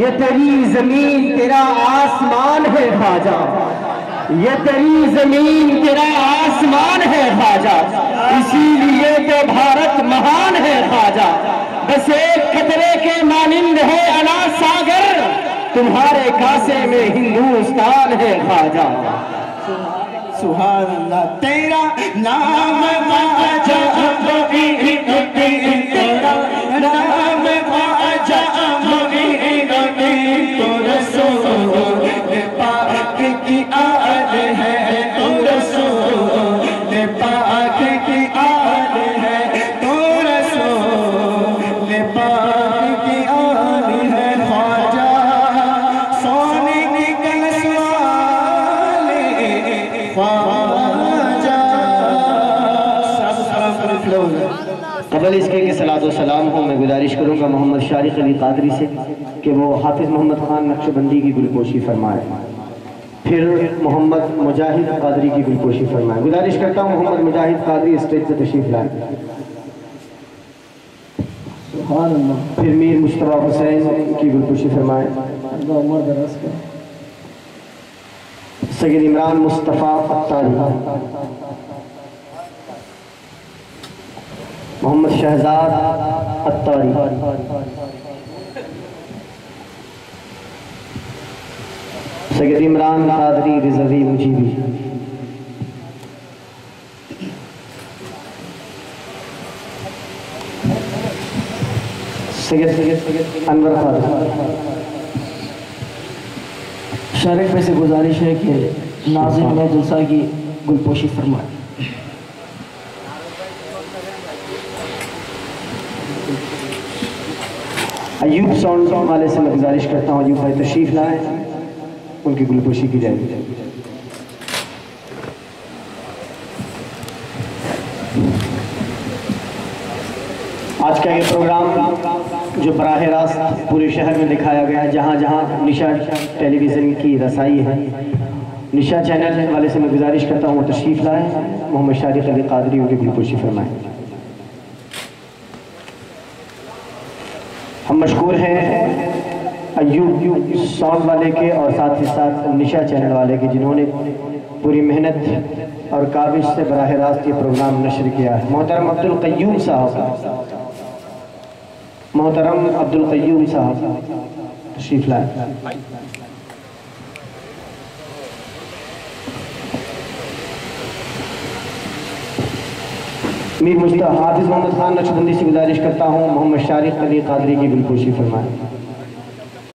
ये तेरी जमीन तेरा आसमान है ख्वाजा, ये तेरी जमीन तेरा आसमान है ख्वाजा, इसीलिए तो भारत महान है ख्वाजा। बस एक खतरे के मानिंद है अना सागर, तुम्हारे कासे में हिंदुस्तान है ख्वाजा। सुभान अल्लाह। तेरा नाम ख्वाजा, तेरा नाम ख्वाजा, तो रसूल पाक की आल है, तो रसूल पाक की आल है, तो रसूल पाक की आल है। ख्वाजा सोने की कलश वाले ख्वाजा। कबल इसके कि सलातो सलाम हो, मैं गुजारिश करूँगा मोहम्मद शारिक अली कादरी से कि वो हाफिज़ मोहम्मद खान नक्शबंदी की गुलपोशी फरमाए, फिर मोहम्मद मुजाहिद कादरी की गुलपोशी फरमाए। गुजारिश करता हूँ मोहम्मद मुजाहिद कादरी स्टेज से तशरीफ लाए, फिर मीर मुश्तबा हुसैन की गुलपोशी फरमाए, सैयद इमरान मुस्तफ़ा अत्तारी, मोहम्मद शहजाद अत्तारी, सैयद इमरान कादरी रिजवी मुजीबी, सैयद अनवर कादरी। शारिक में से गुजारिश है कि नाज़िम में जलसा की गुलपोशी फरमाए। अयूब साउंड वाले से मैं गुजारिश करता हूँ अयूब भाई तशरीफ लाएं, उनकी गुलपोशी की जाएगी। आज का ये प्रोग्राम जो बराह रास्त पूरे शहर में दिखाया गया, जहाँ जहाँ निशा टेलीविज़न की रसाई है, निशा चैनल वाले से मैं गुजारिश करता हूँ तशरीफ लाएं, मोहम्मद शारिक अली कादरी उनकी गुलपोशी फरमाएं। हम मशकूर हैं अयूब साउंड वाले के और साथ ही साथ निशा चैनल वाले के, जिन्होंने पूरी मेहनत और काबिश से बराह रास्त ये प्रोग्राम नशर किया है। मोहतरम अब्दुल क़य्यूम साहब, मोहतरम अब्दुल क़य्यूम साहब तशरीफ लाए। मीर मुश्तबा हाफिज़ मोहम्मद खान नक्शबंदी से गुजारिश करता हूँ मोहम्मद शारिक अली कादरी की गुलपोशी फरमाएं।